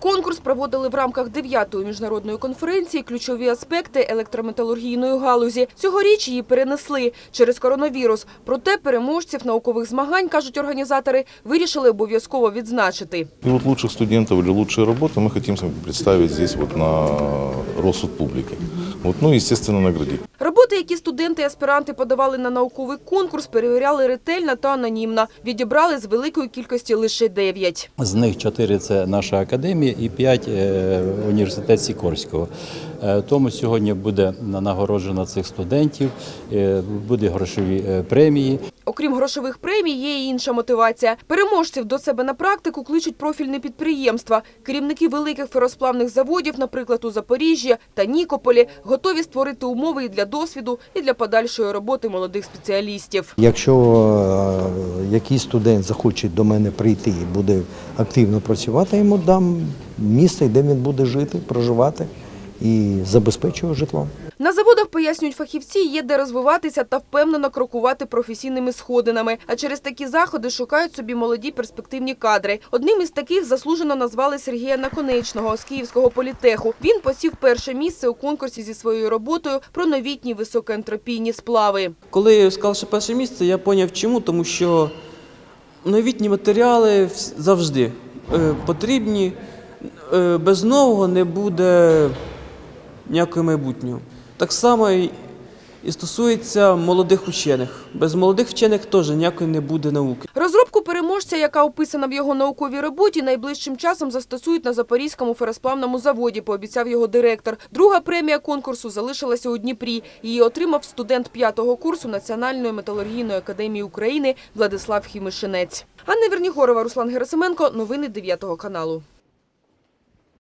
Конкурс проводили в рамках 9-ї міжнародної конференції «Ключові аспекти електрометалургійної галузі». Цьогоріч її перенесли через коронавірус. Проте переможців наукових змагань, кажуть організатори, вирішили обов'язково відзначити. И вот лучших студентов или лучшие работы мы хотим представить здесь вот на розсуд публики. Вот, ну, естественно, наградить. Роботи, які студенти і аспіранти подавали на науковий конкурс, перевіряли ретельно та анонімно. Відібрали з великої кількості лише 9. З них 4 – це наша академія і 5 – університет Сікорського. Тому сьогодні буде нагороджено цих студентів, будуть грошові премії. Окрім грошових премій, є і інша мотивація. Переможців до себе на практику кличуть профільні підприємства. Керівники великих феросплавних заводів, наприклад, у Запоріжжі та Нікополі, готові створити умови і для досвіду, і для подальшої роботи молодих спеціалістів. Якщо якийсь студент захоче до мене прийти і буде активно працювати, йому дам місце, де він буде жити, проживати і забезпечую житлом. На заводах, пояснюють фахівці, є де розвиватися та впевнено крокувати професійними сходинами. А через такі заходи шукають собі молоді перспективні кадри. Одним із таких заслужено назвали Сергія Наконечного з Київського політеху. Він посів перше місце у конкурсі зі своєю роботою про новітні високоентропійні сплави. Коли я сказав, що перше місце, я зрозумів чому, тому що новітні матеріали завжди потрібні. Без нового не буде ніякого майбутнього. Так само і стосується молодих вчених. Без молодих вчених теж ніякої не буде науки. Розробку переможця, яка описана в його науковій роботі, найближчим часом застосують на Запорізькому феросплавному заводі, пообіцяв його директор. Друга премія конкурсу залишилася у Дніпрі. Її отримав студент 5-го курсу Національної металургійної академії України Владислав Хімишинець. Анна Вернігорова, Руслан Герасименко. Новини 9 каналу.